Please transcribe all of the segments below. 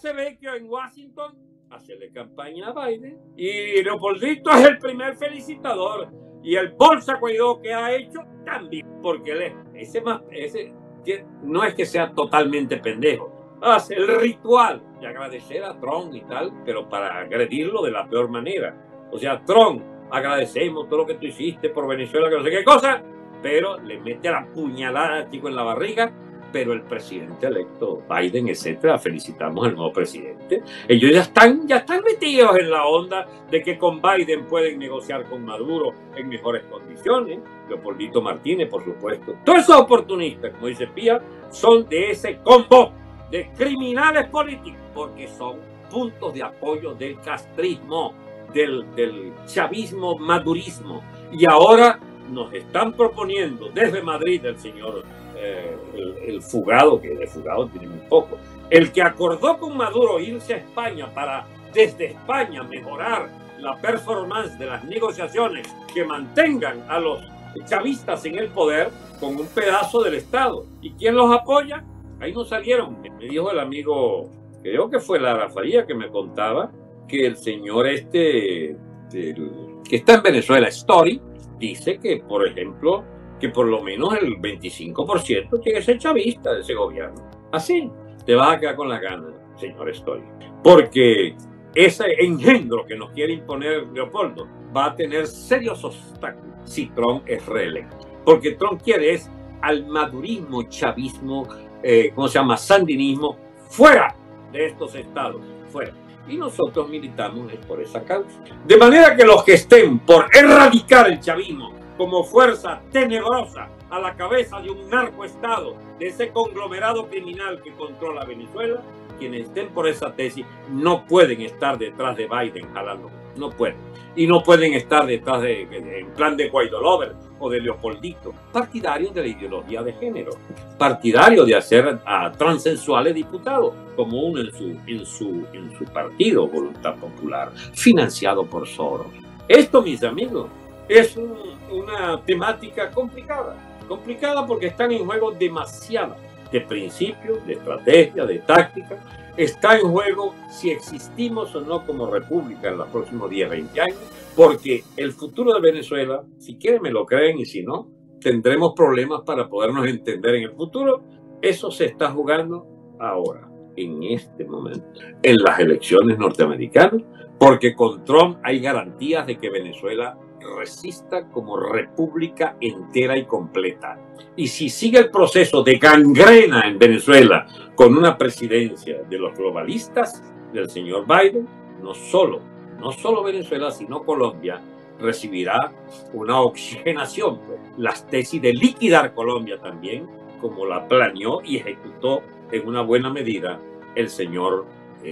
hace Vecchio en Washington, hacerle campaña a Biden. Y Leopoldito es el primer felicitador. Y el Bolsa Guaidó que ha hecho también, porque él es ese que no es que sea totalmente pendejo. Hace el ritual de agradecer a Trump y tal, pero para agredirlo de la peor manera. O sea, Trump, agradecemos todo lo que tú hiciste por Venezuela, que no sé qué cosa, pero le mete a la puñalada, chico, en la barriga. Pero el presidente electo, Biden, etcétera, felicitamos al nuevo presidente. Ellos ya están metidos en la onda de que con Biden pueden negociar con Maduro en mejores condiciones. Leopoldito Martínez, por supuesto. Todos esos oportunistas, como dice Pía, son de ese combo de criminales políticos, porque son puntos de apoyo del castrismo, del chavismo, madurismo. Y ahora nos están proponiendo desde Madrid el señor el fugado, que de fugado tiene muy poco, el que acordó con Maduro irse a España para desde España mejorar la performance de las negociaciones que mantengan a los chavistas en el poder con un pedazo del Estado. ¿Y quién los apoya? Ahí no salieron. Me dijo el amigo, creo que fue Lara Faría, que me contaba que el señor que está en Venezuela, Story, dice que, por ejemplo, que por lo menos el 25% tiene que ser chavista de ese gobierno. Así te vas a quedar con la gana, señor Story. Porque ese engendro que nos quiere imponer Leopoldo va a tener serios obstáculos si Trump es reelecto. Porque Trump quiere es al madurismo, chavismo, ¿cómo se llama? Sandinismo, fuera de estos estados, fuera. Y nosotros militamos por esa causa. De manera que los que estén por erradicar el chavismo como fuerza tenebrosa a la cabeza de un narcoestado, de ese conglomerado criminal que controla Venezuela, quienes estén por esa tesis no pueden estar detrás de Biden jalando, no pueden. Y no pueden estar detrás en plan de Guaidó Lover o de Leopoldito, partidarios de la ideología de género, partidarios de hacer a transensuales diputados, como uno en su partido, Voluntad Popular, financiado por Soros. Esto, mis amigos, es una temática complicada porque están en juego demasiadas de principios, de estrategia, de táctica. Está en juego si existimos o no como república en los próximos 10, 20 años, porque el futuro de Venezuela, si quieren me lo creen y si no, tendremos problemas para podernos entender en el futuro. Eso se está jugando ahora, en este momento, en las elecciones norteamericanas, porque con Trump hay garantías de que Venezuela resista como república entera y completa. Y si sigue el proceso de gangrena en Venezuela con una presidencia de los globalistas, del señor Biden, no solo Venezuela, sino Colombia recibirá una oxigenación. Las tesis de liquidar Colombia también, como la planeó y ejecutó en una buena medida el señor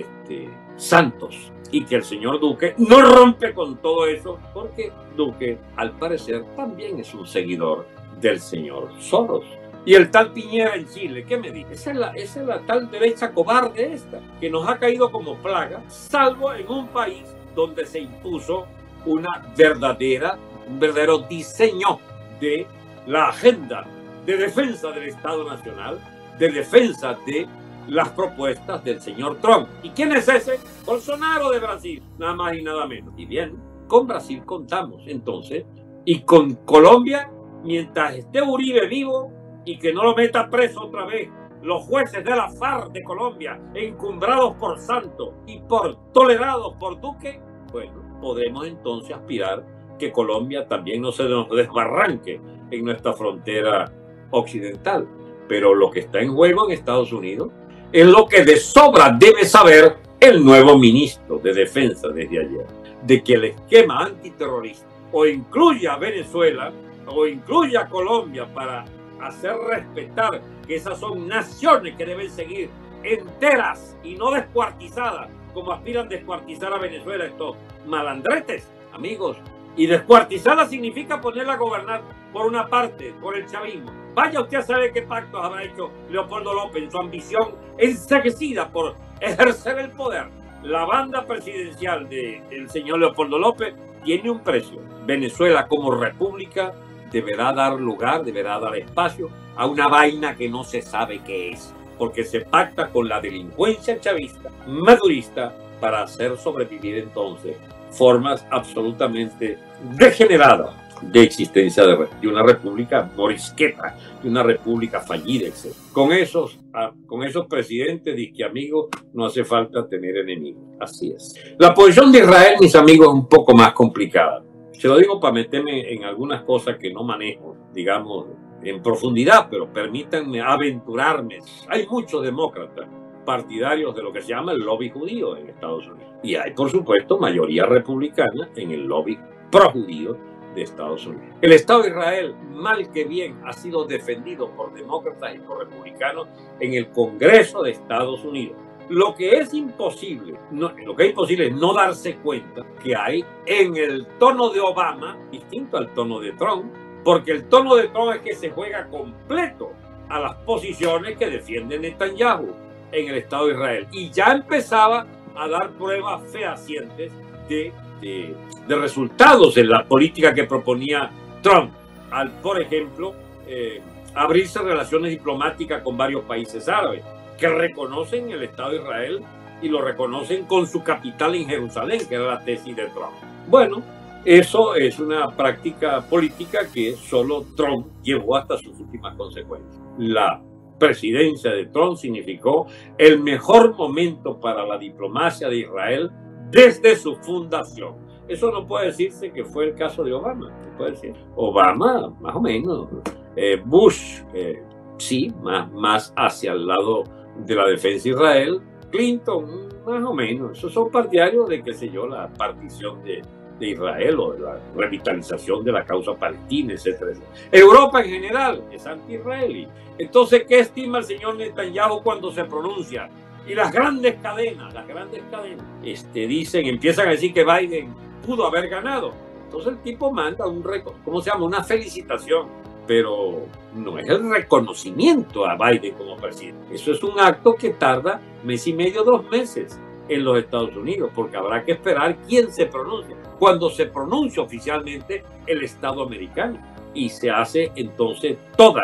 Santos, y que el señor Duque no rompe con todo eso, porque Duque, al parecer, también es un seguidor del señor Soros. Y el tal Piñera en Chile, ¿qué me dice? Esa es la tal derecha cobarde esta, que nos ha caído como plaga, salvo en un país donde se impuso un verdadero diseño de la agenda de defensa del Estado Nacional, de defensa de las propuestas del señor Trump. ¿Y quién es ese? Bolsonaro de Brasil, nada más y nada menos. Y bien, con Brasil contamos entonces, y con Colombia, mientras esté Uribe vivo y que no lo meta preso otra vez los jueces de la FARC de Colombia, encumbrados por Santos y tolerados por Duque, bueno, podremos entonces aspirar que Colombia también no se nos desbarranque en nuestra frontera occidental. Pero lo que está en juego en Estados Unidos es lo que de sobra debe saber el nuevo ministro de Defensa desde ayer, de que el esquema antiterrorista o incluye a Venezuela o incluye a Colombia para hacer respetar que esas son naciones que deben seguir enteras y no descuartizadas, como aspiran descuartizar a Venezuela estos malandretes, amigos. Y descuartizarla significa ponerla a gobernar por una parte, por el chavismo. Vaya usted a saber qué pactos habrá hecho Leopoldo López en su ambición enseguecida por ejercer el poder. La banda presidencial del señor Leopoldo López tiene un precio. Venezuela como república deberá dar lugar, deberá dar espacio a una vaina que no se sabe qué es. porque se pacta con la delincuencia chavista, madurista, para hacer sobrevivir entonces formas absolutamente degeneradas de existencia de una república morisqueta, de una república fallida, etc. Con esos presidentes disque amigos no hace falta tener enemigos. Así es. La posición de Israel, mis amigos, es un poco más complicada. Se lo digo para meterme en algunas cosas que no manejo, digamos, en profundidad, pero permítanme aventurarme. Hay muchos demócratas partidarios de lo que se llama el lobby judío en Estados Unidos. Y hay, por supuesto, mayoría republicana en el lobby pro-judío de Estados Unidos. El Estado de Israel, mal que bien, ha sido defendido por demócratas y por republicanos en el Congreso de Estados Unidos. Lo que es imposible es no darse cuenta que hay en el tono de Obama, distinto al tono de Trump, porque el tono de Trump es que se juega completo a las posiciones que defiende Netanyahu en el Estado de Israel. Y ya empezaba a dar pruebas fehacientes de resultados en la política que proponía Trump, al, por ejemplo, abrirse relaciones diplomáticas con varios países árabes que reconocen el Estado de Israel y lo reconocen con su capital en Jerusalén, que era la tesis de Trump. Bueno, eso es una práctica política que solo Trump llevó hasta sus últimas consecuencias. La presidencia de Trump significó el mejor momento para la diplomacia de Israel desde su fundación. Eso no puede decirse que fue el caso de Obama. No puede decir. Obama, más o menos. Bush, sí, más hacia el lado de la defensa de Israel. Clinton, más o menos. Esos son partidarios de, qué sé yo, la partición de Israel o de la revitalización de la causa palestina, etcétera, etcétera. Europa en general es anti-israelí. Entonces, ¿qué estima el señor Netanyahu cuando se pronuncia? Y las grandes cadenas, dicen, empiezan a decir que Biden pudo haber ganado. Entonces el tipo manda una felicitación, pero no es el reconocimiento a Biden como presidente. Eso es un acto que tarda mes y medio, 2 meses en los Estados Unidos, porque habrá que esperar quién se pronuncia. Cuando se pronuncia oficialmente el Estado americano y se hace entonces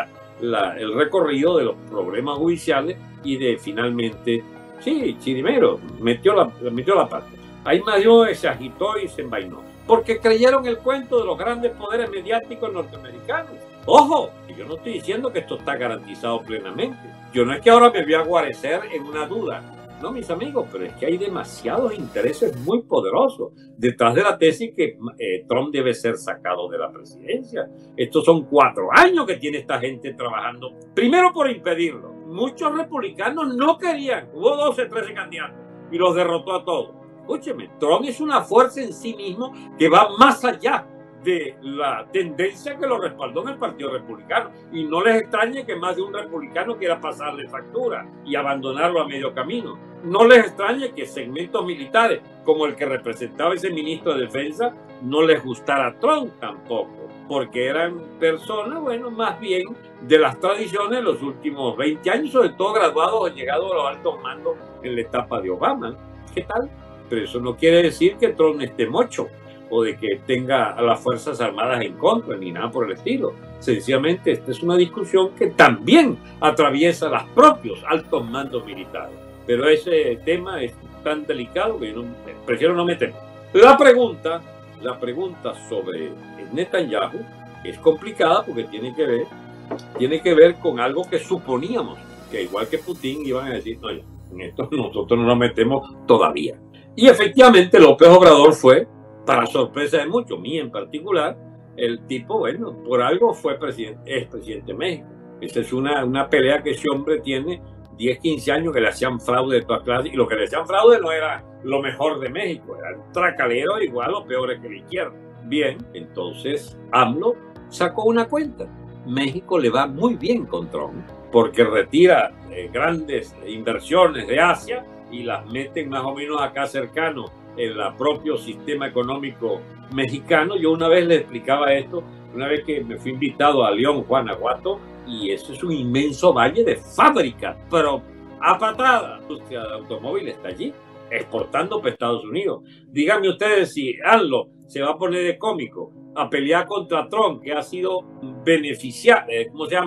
el recorrido de los problemas judiciales y de finalmente, sí, Chirimero metió la pata. Ahí Maduro se agitó y se envainó, porque creyeron el cuento de los grandes poderes mediáticos norteamericanos. Ojo, yo no estoy diciendo que esto está garantizado plenamente. Yo no es que ahora me voy a guarecer en una duda. No, mis amigos, pero es que hay demasiados intereses muy poderosos detrás de la tesis que Trump debe ser sacado de la presidencia. Estos son 4 años que tiene esta gente trabajando, primero por impedirlo. Muchos republicanos no querían, hubo 12, 13 candidatos y los derrotó a todos. Escúcheme, Trump es una fuerza en sí mismo que va más allá de la tendencia que lo respaldó en el Partido Republicano. Y no les extrañe que más de un republicano quiera pasarle factura y abandonarlo a medio camino. No les extrañe que segmentos militares, como el que representaba ese ministro de Defensa, no les gustara a Trump tampoco, porque eran personas, bueno, más bien de las tradiciones de los últimos 20 años, sobre todo graduados o llegados a los altos mandos en la etapa de Obama. ¿Qué tal? Pero eso no quiere decir que Trump esté mocho o de que tenga a las Fuerzas Armadas en contra, ni nada por el estilo. Sencillamente, esta es una discusión que también atraviesa los propios altos mandos militares. Pero ese tema es tan delicado que yo prefiero no meterme. La pregunta sobre Netanyahu es complicada porque tiene que ver con algo que suponíamos, que igual que Putin iban a decir, no, ya, en esto nosotros no nos metemos todavía. Y efectivamente López Obrador fue, para sorpresa de muchos, mí en particular, el tipo, bueno, por algo es presidente de México. Esa es una pelea que ese hombre tiene 10, 15 años, que le hacían fraude de todas clases, y lo que le hacían fraude no era lo mejor de México, era un tracalero igual o peor que la izquierda. Bien, entonces AMLO sacó una cuenta. México le va muy bien con Trump, porque retira grandes inversiones de Asia y las meten más o menos acá cercano en el propio sistema económico mexicano. Yo una vez le explicaba esto, una vez que me fui invitado a León, Guanajuato, y eso es un inmenso valle de fábricas, pero a patada. La industria de automóviles está allí, exportando para Estados Unidos. Díganme ustedes si AMLO se va a poner de cómico a pelear contra Trump, que ha sido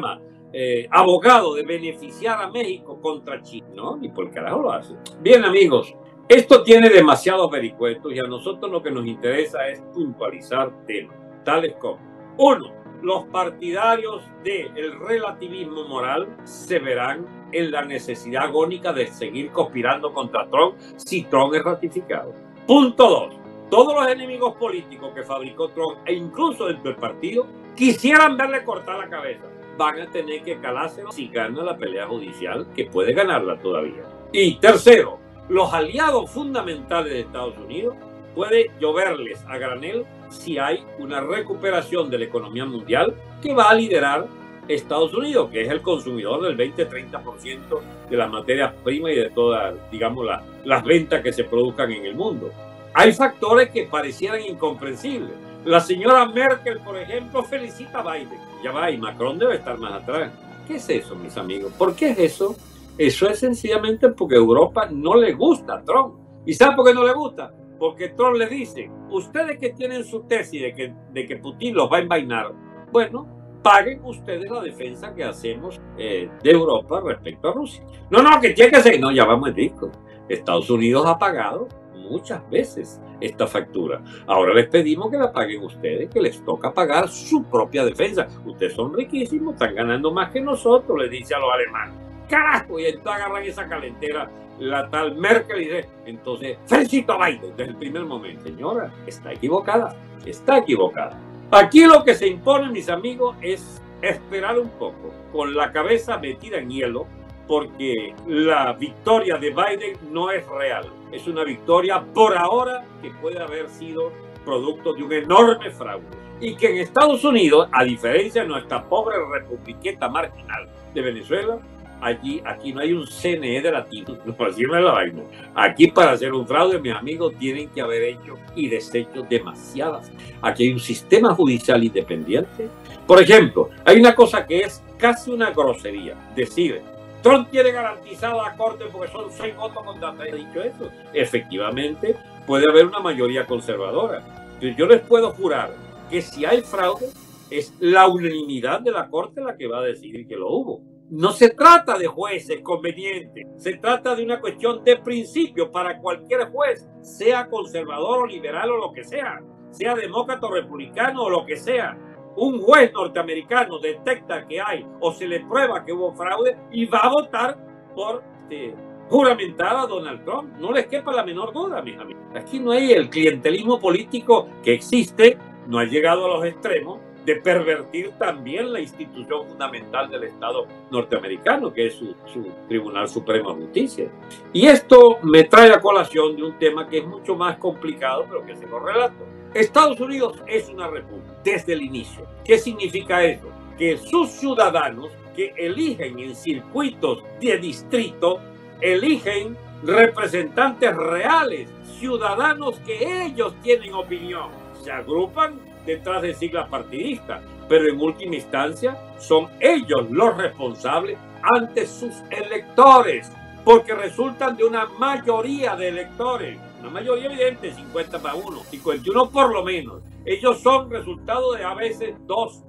abogado de beneficiar a México contra China. No, ni por el carajo lo hace. Bien, amigos, esto tiene demasiados vericuetos y a nosotros lo que nos interesa es puntualizar temas, tales como: 1. Los partidarios del relativismo moral se verán en la necesidad agónica de seguir conspirando contra Trump si Trump es ratificado. Punto 2. Todos los enemigos políticos que fabricó Trump, e incluso dentro del partido, quisieran verle cortar la cabeza. Van a tener que calárselo si gana la pelea judicial, que puede ganarla todavía. Y tercero, los aliados fundamentales de Estados Unidos puede lloverles a granel si hay una recuperación de la economía mundial que va a liderar Estados Unidos, que es el consumidor del 20-30% de las materias primas y de todas, digamos, las ventas que se produzcan en el mundo. Hay factores que parecieran incomprensibles. La señora Merkel, por ejemplo, felicita a Biden. Ya va, y Macron debe estar más atrás. ¿Qué es eso, mis amigos? ¿Por qué es eso? Eso es sencillamente porque a Europa no le gusta a Trump. ¿Y saben por qué no le gusta? Porque Trump le dice: ustedes que tienen su tesis de que Putin los va a envainar, bueno, paguen ustedes la defensa que hacemos de Europa respecto a Rusia. No, que tiene que ser. No, ya vamos al disco. Estados Unidos ha pagado muchas veces esta factura. Ahora les pedimos que la paguen ustedes, que les toca pagar su propia defensa. Ustedes son riquísimos, están ganando más que nosotros, les dice a los alemanes. Carajo, y entonces agarran esa calentera la tal Merkel y dice: entonces felicito a Biden desde el primer momento. Señora, está equivocada, está equivocada. Aquí lo que se impone, mis amigos, es esperar un poco, con la cabeza metida en hielo, porque la victoria de Biden no es real. Es una victoria por ahora que puede haber sido producto de un enorme fraude. Y que en Estados Unidos, a diferencia de nuestra pobre republiqueta marginal de Venezuela, aquí no hay un CNE de latino, así no es la vaina. Aquí, para hacer un fraude, mis amigos, tienen que haber hecho y deshecho demasiadas. Aquí hay un sistema judicial independiente. Por ejemplo, hay una cosa que es casi una grosería: decir Trump tiene garantizada la corte porque son 6 votos contra 3. ¿Ha dicho eso? Efectivamente, puede haber una mayoría conservadora. Pero yo les puedo jurar que si hay fraude, es la unanimidad de la corte la que va a decidir que lo hubo. No se trata de jueces convenientes, se trata de una cuestión de principio para cualquier juez, sea conservador o liberal o lo que sea demócrata o republicano o lo que sea. Un juez norteamericano detecta que hay o se le prueba que hubo fraude y va a votar por juramentar a Donald Trump. No les quepa la menor duda, mis amigos. Aquí no hay el clientelismo político que existe, no ha llegado a los extremos de pervertir también la institución fundamental del Estado norteamericano, que es su Tribunal Supremo de Justicia. Y esto me trae a colación de un tema que es mucho más complicado, pero que se lo relato. Estados Unidos es una república desde el inicio. ¿Qué significa eso? Que sus ciudadanos que eligen en circuitos de distrito, eligen representantes reales, ciudadanos que ellos tienen opinión. Se agrupan detrás de siglas partidistas, pero en última instancia son ellos los responsables ante sus electores, porque resultan de una mayoría de electores, una mayoría evidente, 50-1, 51 por lo menos. Ellos son resultado de a veces dos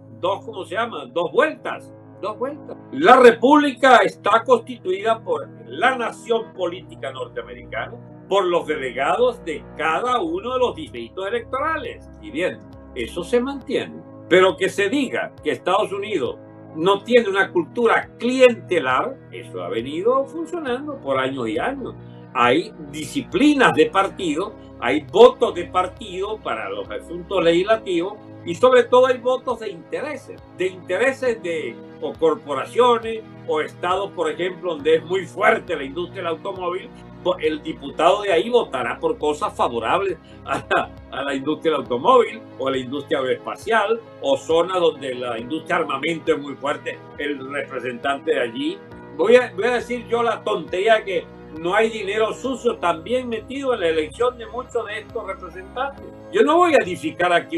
vueltas. La república está constituida por la nación política norteamericana, por los delegados de cada uno de los distritos electorales. Y bien, eso se mantiene. Pero que se diga que Estados Unidos no tiene una cultura clientelar, eso ha venido funcionando por años y años. Hay disciplinas de partido, hay votos de partido para los asuntos legislativos y sobre todo hay votos de intereses de o corporaciones o estados, por ejemplo, donde es muy fuerte la industria del automóvil. El diputado de ahí votará por cosas favorables a la industria del automóvil o a la industria aeroespacial, o zonas donde la industria armamento es muy fuerte, el representante de allí. Voy a decir yo la tontería que no hay dinero sucio también metido en la elección de muchos de estos representantes. Yo no voy a edificar aquí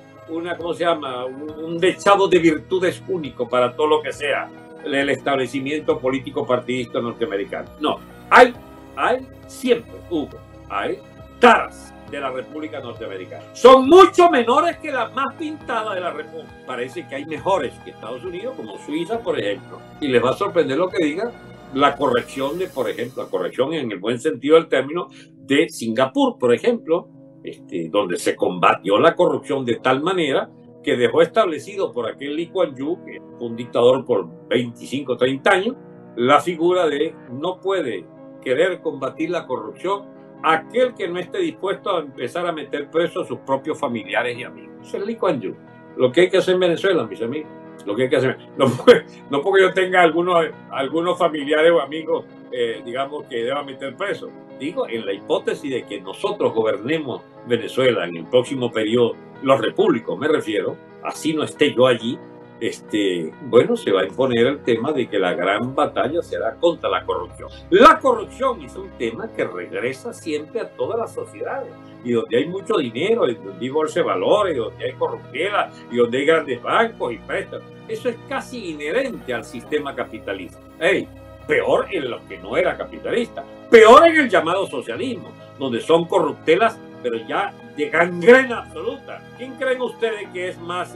un dechado de virtudes único para todo lo que sea el establecimiento político partidista norteamericano. No, hay siempre hubo, hay taras de la República Norteamericana. Son mucho menores que las más pintadas de la República. Parece que hay mejores que Estados Unidos, como Suiza, por ejemplo. Y les va a sorprender lo que diga la corrección de, por ejemplo, la corrección en el buen sentido del término de Singapur, por ejemplo, donde se combatió la corrupción de tal manera que dejó establecido por aquel Lee Kuan Yew, que fue un dictador por 25 o 30 años, la figura de no puede querer combatir la corrupción aquel que no esté dispuesto a empezar a meter preso a sus propios familiares y amigos. Eso es Lee Kuan Yew. Lo que hay que hacer en Venezuela, mis amigos, lo que hay que hacer, no porque yo tenga algunos familiares o amigos, digamos, que deban meter preso. Digo, en la hipótesis de que nosotros gobernemos Venezuela en el próximo periodo, los repúblicos me refiero, así no esté yo allí, bueno, se va a imponer el tema de que la gran batalla será contra la corrupción. La corrupción es un tema que regresa siempre a todas las sociedades, y donde hay mucho dinero, y donde hay bolsa de valores, y donde hay corruptela, y donde hay grandes bancos y préstamos. Eso es casi inherente al sistema capitalista. Peor en los que no era capitalista, peor en el llamado socialismo, donde son corruptelas, pero ya de gangrena absoluta. ¿Quién creen ustedes que es más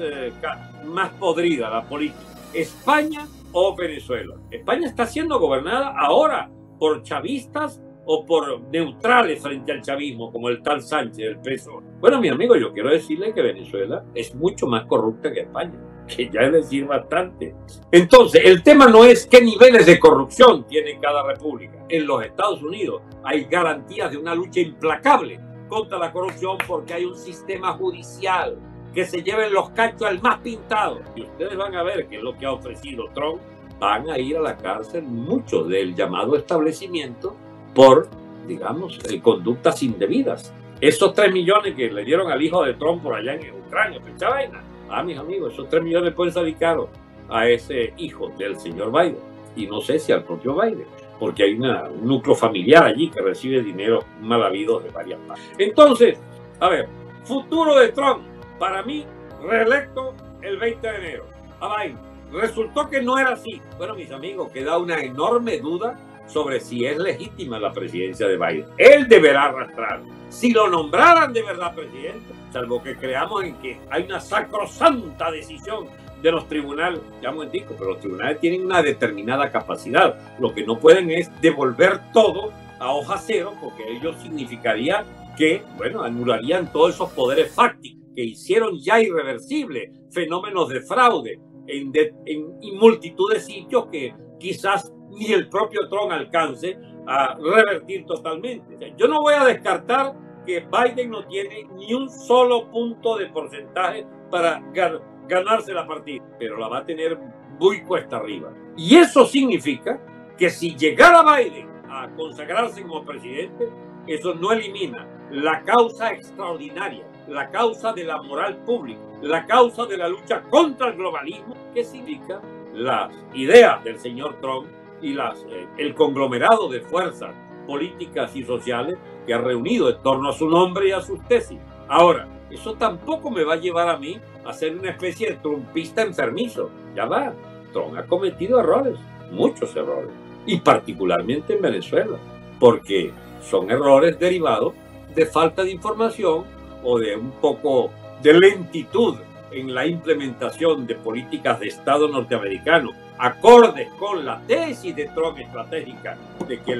podrida la política? ¿España o Venezuela? España está siendo gobernada ahora por chavistas o por neutrales frente al chavismo, como el tal Sánchez, el PSOE. Bueno, mi amigo, yo quiero decirle que Venezuela es mucho más corrupta que España, que ya es decir bastante. Entonces, el tema no es qué niveles de corrupción tiene cada república. En los Estados Unidos hay garantías de una lucha implacable contra la corrupción porque hay un sistema judicial que se lleven los cachos al más pintado. Y ustedes van a ver que es lo que ha ofrecido Trump. Van a ir a la cárcel muchos del llamado establecimiento por, digamos, conductas indebidas. Esos 3 millones que le dieron al hijo de Trump por allá en Ucrania, ¿pensá vaina? Mis amigos, esos 3 millones pueden salir caros a ese hijo del señor Biden. Y no sé si al propio Biden, porque hay un núcleo familiar allí que recibe dinero mal habido de varias partes. Entonces, a ver, futuro de Trump, para mí, reelecto el 20 de enero. A Biden. Resultó que no era así. Bueno, mis amigos, queda una enorme duda sobre si es legítima la presidencia de Biden. Él deberá arrastrar. Si lo nombraran de verdad presidente, salvo que creamos en que hay una sacrosanta decisión de los tribunales, ya un momentico, pero los tribunales tienen una determinada capacidad. Lo que no pueden es devolver todo a hoja cero, porque ello significaría que, bueno, anularían todos esos poderes fácticos que hicieron ya irreversibles fenómenos de fraude en multitud de sitios que quizás ni el propio Trump alcance a revertir totalmente. O sea, yo no voy a descartar que Biden no tiene ni un solo punto de porcentaje para ganarse la partida, pero la va a tener muy cuesta arriba. Y eso significa que si llegara Biden a consagrarse como presidente, eso no elimina la causa extraordinaria, la causa de la moral pública, la causa de la lucha contra el globalismo, que significa las ideas del señor Trump y el conglomerado de fuerzas políticas y sociales que ha reunido en torno a su nombre y a sus tesis. Ahora, eso tampoco me va a llevar a mí a ser una especie de trumpista enfermizo. Ya va, Trump ha cometido errores, muchos errores, y particularmente en Venezuela, porque son errores derivados de falta de información o de un poco de lentitud en la implementación de políticas de Estado norteamericano acordes con la tesis de Trump estratégica de que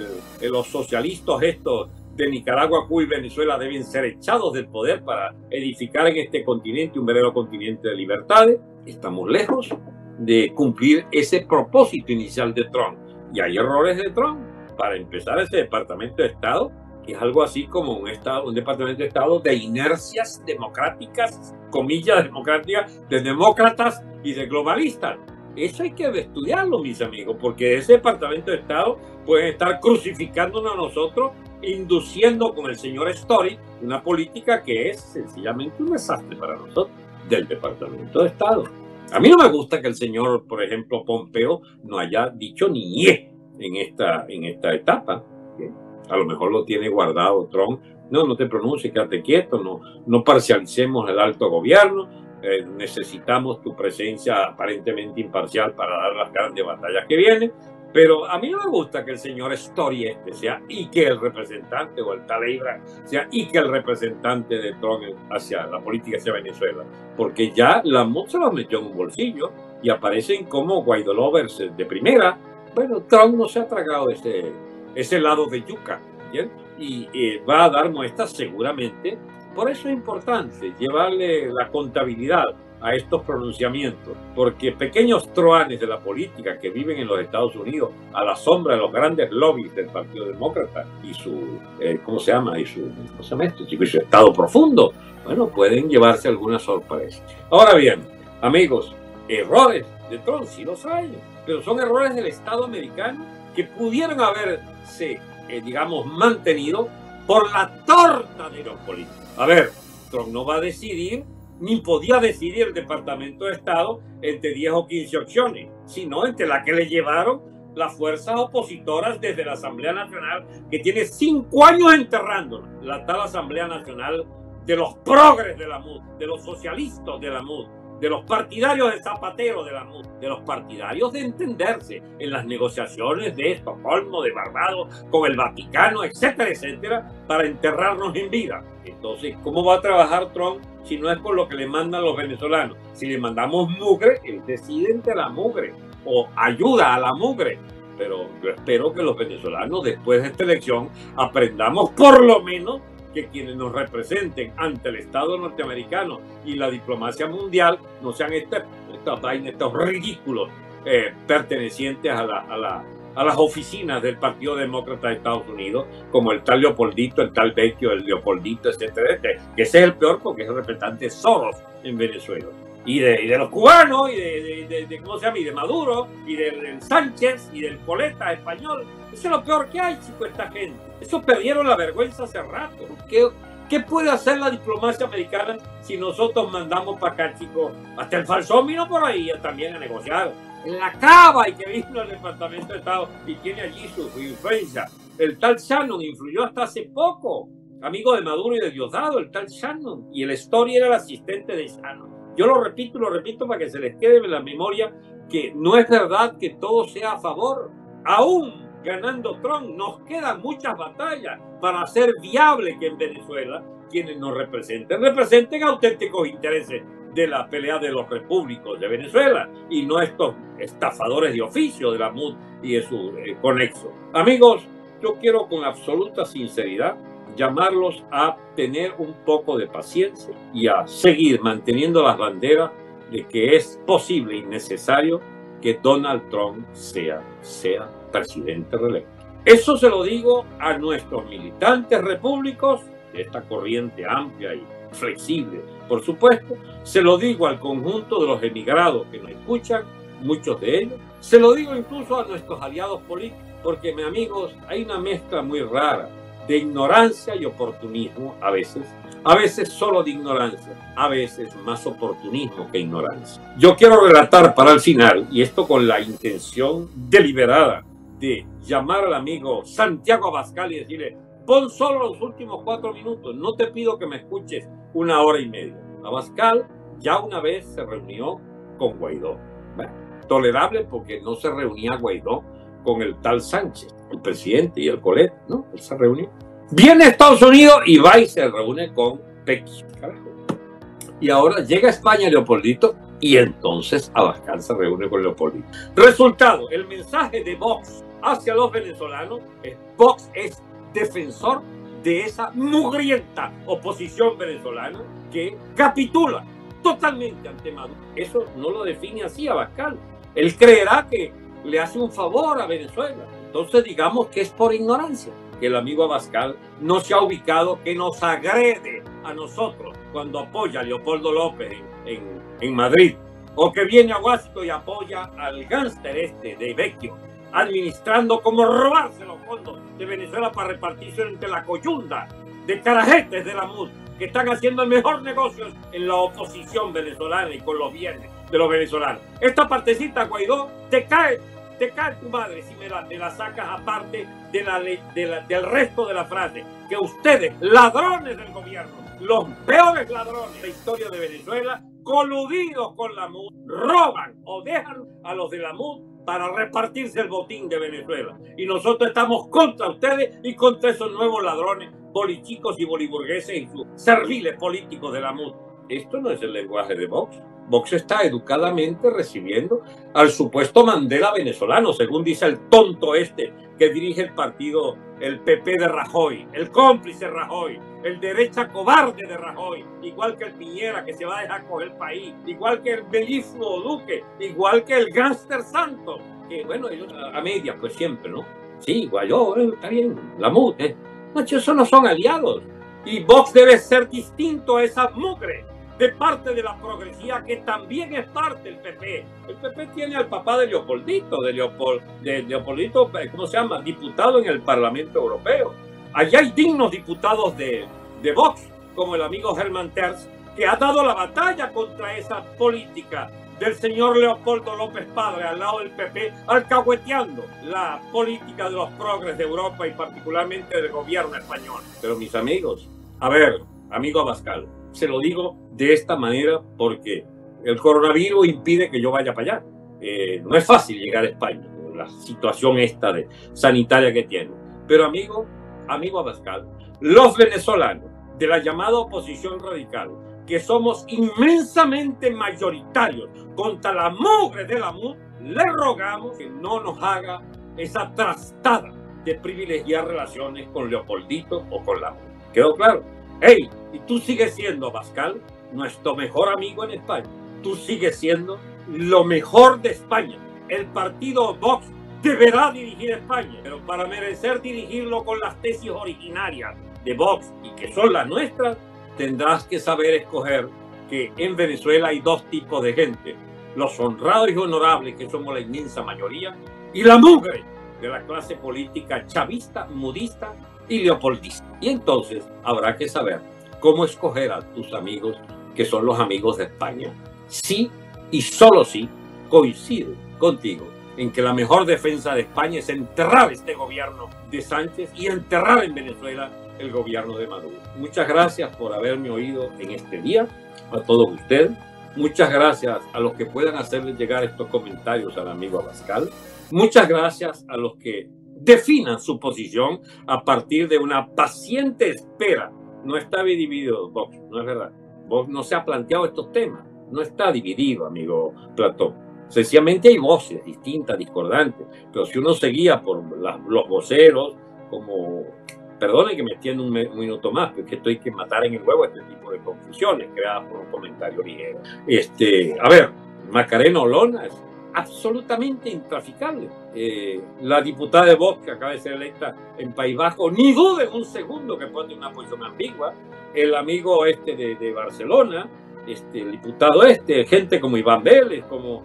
los socialistas estos de Nicaragua, Cuba y Venezuela deben ser echados del poder para edificar en este continente un verdadero continente de libertades. Estamos lejos de cumplir ese propósito inicial de Trump. Y hay errores de Trump. Para empezar, ese Departamento de Estado es algo así como un Departamento de Estado de inercias democráticas, comillas democráticas, de demócratas y de globalistas. Eso hay que estudiarlo, mis amigos, porque ese Departamento de Estado puede estar crucificándonos a nosotros, induciendo con el señor Story una política que es sencillamente un desastre para nosotros, del Departamento de Estado. A mí no me gusta que el señor, por ejemplo, Pompeo, no haya dicho ni ñe en esta etapa. A lo mejor lo tiene guardado Trump. No te pronuncies, quédate quieto, no parcialicemos el alto gobierno. Necesitamos tu presencia aparentemente imparcial para dar las grandes batallas que vienen, Pero a mí no me gusta que el señor Story sea y que el representante, o el Taleibra sea y que el representante de Trump hacia la política hacia Venezuela, porque ya la MUD se los metió en un bolsillo y aparecen como Guaidó lovers de primera. Bueno, Trump no se ha tragado ese lado de yuca, ¿bien? Y va a dar muestras seguramente. Por eso es importante llevarle la contabilidad a estos pronunciamientos, porque pequeños truanes de la política que viven en los Estados Unidos a la sombra de los grandes lobbies del Partido Demócrata y su, ¿cómo se llama? Y su estado profundo, bueno, pueden llevarse alguna sorpresa. Ahora bien, amigos, errores de Trump sí los hay, pero son errores del Estado americano que pudieron haberse, digamos, mantenido por la torta de los políticos. A ver, Trump no va a decidir, ni podía decidir el Departamento de Estado entre 10 o 15 opciones, sino entre las que le llevaron las fuerzas opositoras desde la Asamblea Nacional, que tiene 5 años enterrándola, la tal Asamblea Nacional de los progres de la MUD, de los socialistas de la MUD, de los partidarios de Zapatero de la MUD, de los partidarios de entenderse en las negociaciones de Estocolmo, de Barbados, con el Vaticano, etcétera, etcétera, para enterrarnos en vida. Entonces, ¿cómo va a trabajar Trump si no es con lo que le mandan los venezolanos? Si le mandamos mugre, él decide entre la mugre o ayuda a la mugre. Pero yo espero que los venezolanos, después de esta elección, aprendamos por lo menos que quienes nos representen ante el Estado norteamericano y la diplomacia mundial no sean estos ridículos pertenecientes a las oficinas del Partido Demócrata de Estados Unidos, como el tal Leopoldito, el tal Vecchio, el Leopoldito, etcétera, que ese es el peor porque es el representante de Soros en Venezuela. Y de los cubanos, y de ¿cómo se llama? Y de Maduro, y del Sánchez, y del Coleta español. Eso es lo peor que hay, chico, esta gente. Eso perdieron la vergüenza hace rato. ¿Qué puede hacer la diplomacia americana si nosotros mandamos para acá, chicos? Hasta el falsómino por ahí también a negociar. En la cava, y que vino al Departamento de Estado y tiene allí su influencia. El tal Shannon influyó hasta hace poco. Amigo de Maduro y de Diosdado, el tal Shannon. Y el Story era el asistente de Shannon. Yo lo repito para que se les quede en la memoria que no es verdad que todo sea a favor. Aún ganando Trump, nos quedan muchas batallas para hacer viable que en Venezuela quienes nos representen auténticos intereses de la pelea de los repúblicos de Venezuela y no estos estafadores de oficio de la MUD y de su conexo. Amigos, yo quiero con absoluta sinceridad llamarlos a tener un poco de paciencia y a seguir manteniendo las banderas de que es posible y necesario que Donald Trump sea presidente reelecto. Eso se lo digo a nuestros militantes repúblicos de esta corriente amplia y flexible, por supuesto. Se lo digo al conjunto de los emigrados que nos escuchan, muchos de ellos. Se lo digo incluso a nuestros aliados políticos, porque, mis amigos, hay una mezcla muy rara de ignorancia y oportunismo a veces solo de ignorancia, a veces más oportunismo que ignorancia. Yo quiero relatar para el final, y esto con la intención deliberada de llamar al amigo Santiago Abascal y decirle: pon solo los últimos 4 minutos, no te pido que me escuches 1 hora y media. Abascal ya una vez se reunió con Guaidó. Bueno, tolerable porque no se reunía Guaidó con el tal Sánchez, el presidente, y el Colet, ¿no? Él se reunió. Viene a Estados Unidos y va y se reúne con Pequi. Carajo. Y ahora llega a España Leopoldito y entonces Abascal se reúne con Leopoldito. Resultado, el mensaje de Vox hacia los venezolanos es: Vox es defensor de esa mugrienta oposición venezolana que capitula totalmente ante Maduro. Eso no lo define así Abascal. Él creerá que le hace un favor a Venezuela. Entonces digamos que es por ignorancia que el amigo Abascal no se ha ubicado, que nos agrede a nosotros cuando apoya a Leopoldo López en Madrid, o que viene a Washington y apoya al gánster de Vecchio, administrando como robarse los fondos de Venezuela para repartirse entre la coyunda de carajetes de la MUD, que están haciendo el mejor negocio en la oposición venezolana y con los bienes de los venezolanos. Esta partecita, Guaidó, te cae tu madre si me la sacas aparte del resto de la frase, que ustedes, ladrones del gobierno, los peores ladrones de la historia de Venezuela, coludidos con la MUD, roban o dejan a los de la MUD para repartirse el botín de Venezuela. Y nosotros estamos contra ustedes y contra esos nuevos ladrones, bolichicos y boliburgueses y sus serviles políticos de la MUD. Esto no es el lenguaje de Vox. Vox está educadamente recibiendo al supuesto Mandela venezolano, según dice el tonto este que dirige el partido, el PP de Rajoy, el cómplice Rajoy, el derecha cobarde de Rajoy, igual que el Piñera que se va a dejar coger el país, igual que el belísimo Duque, igual que el gánster Santos, que bueno, ellos a medias pues siempre, ¿no? Sí, Guaidó, está bien, la MUD, No, esos no son aliados. Y Vox debe ser distinto a esa mugre de parte de la progresía, que también es parte del PP. El PP tiene al papá de Leopoldito, Leopoldito, ¿cómo se llama? Diputado en el Parlamento Europeo. Allá hay dignos diputados de Vox, como el amigo Hermann Terz, que ha dado la batalla contra esa política del señor Leopoldo López Padre al lado del PP, alcahueteando la política de los progres de Europa y particularmente del gobierno español. Pero mis amigos, a ver, amigo Abascal, se lo digo de esta manera porque el coronavirus impide que yo vaya para allá. No es fácil llegar a España, la situación esta sanitaria que tiene. Pero amigo Abascal, los venezolanos de la llamada oposición radical, que somos inmensamente mayoritarios contra la mugre de la MUD, le rogamos que no nos haga esa trastada de privilegiar relaciones con Leopoldito o con la MUD. ¿Quedó claro? ¡Ey! Y tú sigues siendo, Abascal, nuestro mejor amigo en España. Tú sigues siendo lo mejor de España. El partido Vox deberá dirigir España, pero para merecer dirigirlo con las tesis originarias de Vox y que son las nuestras, tendrás que saber escoger que en Venezuela hay dos tipos de gente: los honrados y honorables, que somos la inmensa mayoría, y la mugre de la clase política chavista, mudista y leopoldista. Y entonces habrá que saber cómo escoger a tus amigos, que son los amigos de España. Sí y solo sí coincido contigo en que la mejor defensa de España es enterrar este gobierno de Sánchez y enterrar en Venezuela el gobierno de Maduro. Muchas gracias por haberme oído en este día, a todos ustedes. Muchas gracias a los que puedan hacerle llegar estos comentarios al amigo Abascal. Muchas gracias a los que definan su posición a partir de una paciente espera. No está dividido Vox, no es verdad. Vox no se ha planteado estos temas. No está dividido, amigo Platón. Sencillamente hay voces distintas, discordantes. Pero si uno seguía por los voceros, como... Perdone que me extienda un minuto más, porque estoy que matar en el huevo este tipo de confusiones creadas por un comentario ligero. A ver, Macarena Olona es absolutamente intraficable. La diputada de Vox, que acaba de ser electa en País Vasco, ni duden un segundo que pone una posición ambigua. El amigo de Barcelona, el diputado gente como Iván Vélez, como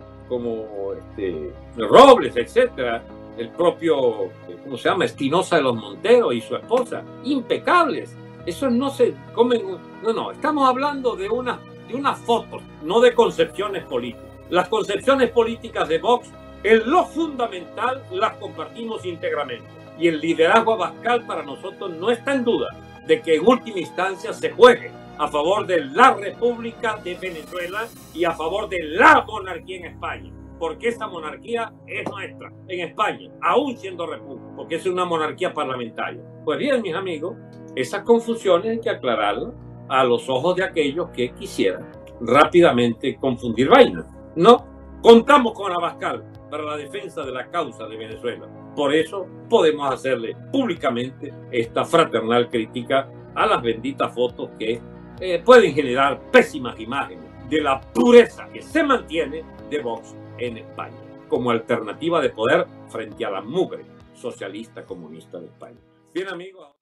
Robles, etcétera. El propio, ¿cómo se llama? Espinosa de los Monteros y su esposa, impecables. Eso no se comen. No, estamos hablando de unas fotos, no de concepciones políticas. Las concepciones políticas de Vox, en lo fundamental, las compartimos íntegramente. Y el liderazgo Abascal para nosotros no está en duda de que en última instancia se juegue a favor de la República de Venezuela y a favor de la monarquía en España. Porque esa monarquía es nuestra en España, aún siendo república, porque es una monarquía parlamentaria. Pues bien, mis amigos, esas confusiones hay que aclararlas a los ojos de aquellos que quisieran rápidamente confundir vainas. No, contamos con Abascal para la defensa de la causa de Venezuela. Por eso podemos hacerle públicamente esta fraternal crítica a las benditas fotos que pueden generar pésimas imágenes de la pureza que se mantiene de Vox en España, como alternativa de poder frente a la mugre socialista comunista de España. Bien, amigos.